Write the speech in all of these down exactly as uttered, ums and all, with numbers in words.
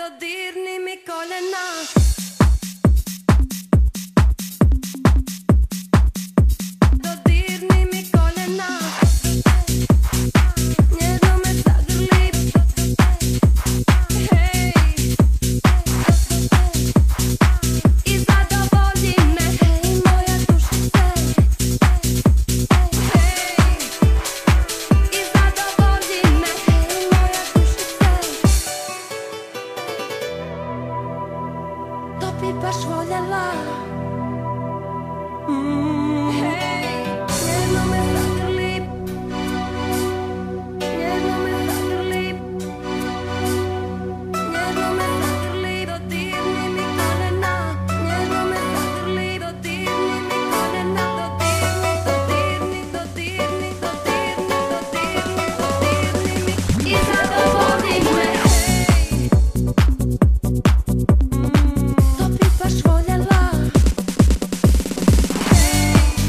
Dodirni mi kolena. Dodirni mi kolena. Nježno me zagrli. Hej. I zadovolji me, hej, moja dušice. Hej. I zadovolji me, hej, moja dušice. To bi baš voljela. Mm, hej, nježno me zagrli. Nježno me zagrli. Nježno me zagrli. Dodirni mi kolena. Nježno me zagrli. Dodirni mi kolena. Dodirni, dodirni, dodirni, dodirni, dodirni, dodirni mi. I zadovolji me, hej. To bi baš voljela. Hej.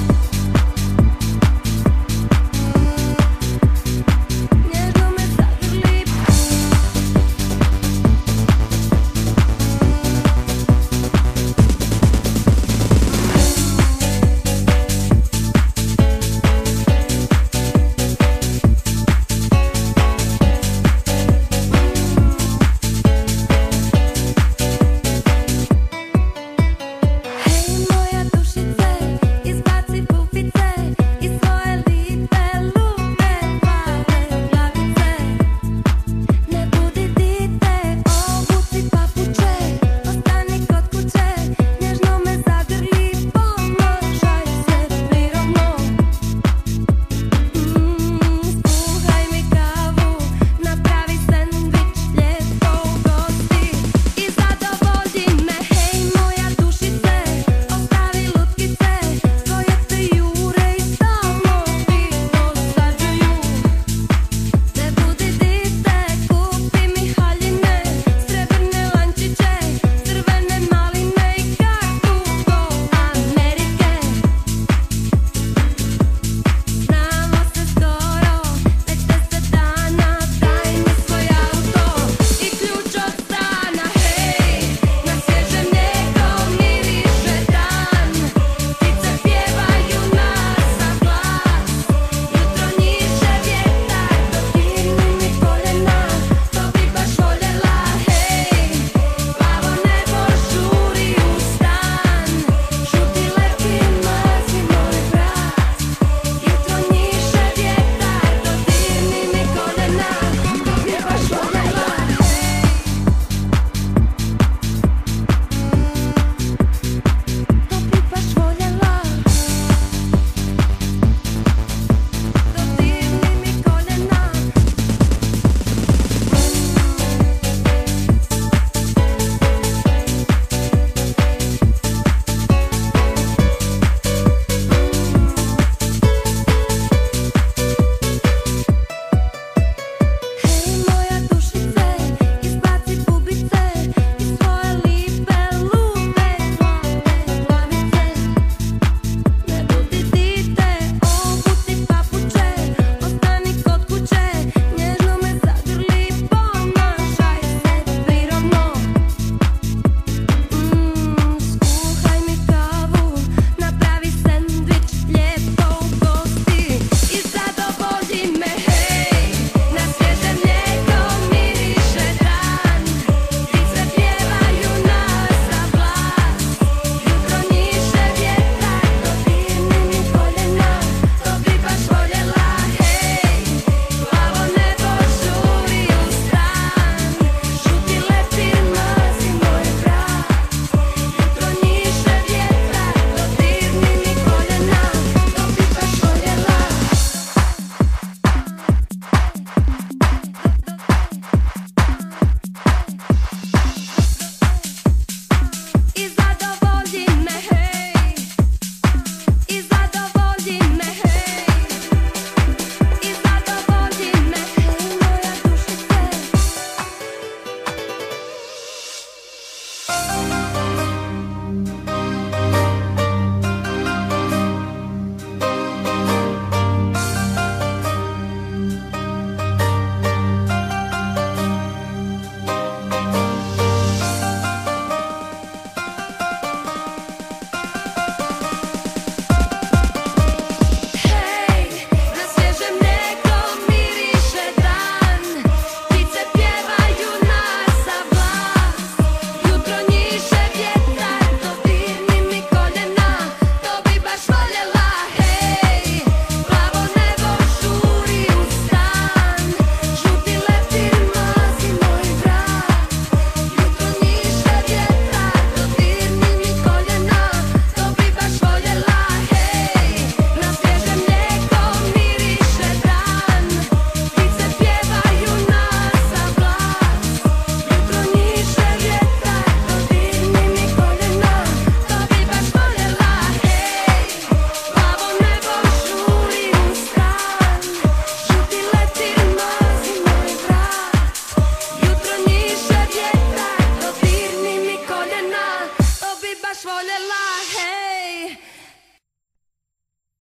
svoglierla, hej.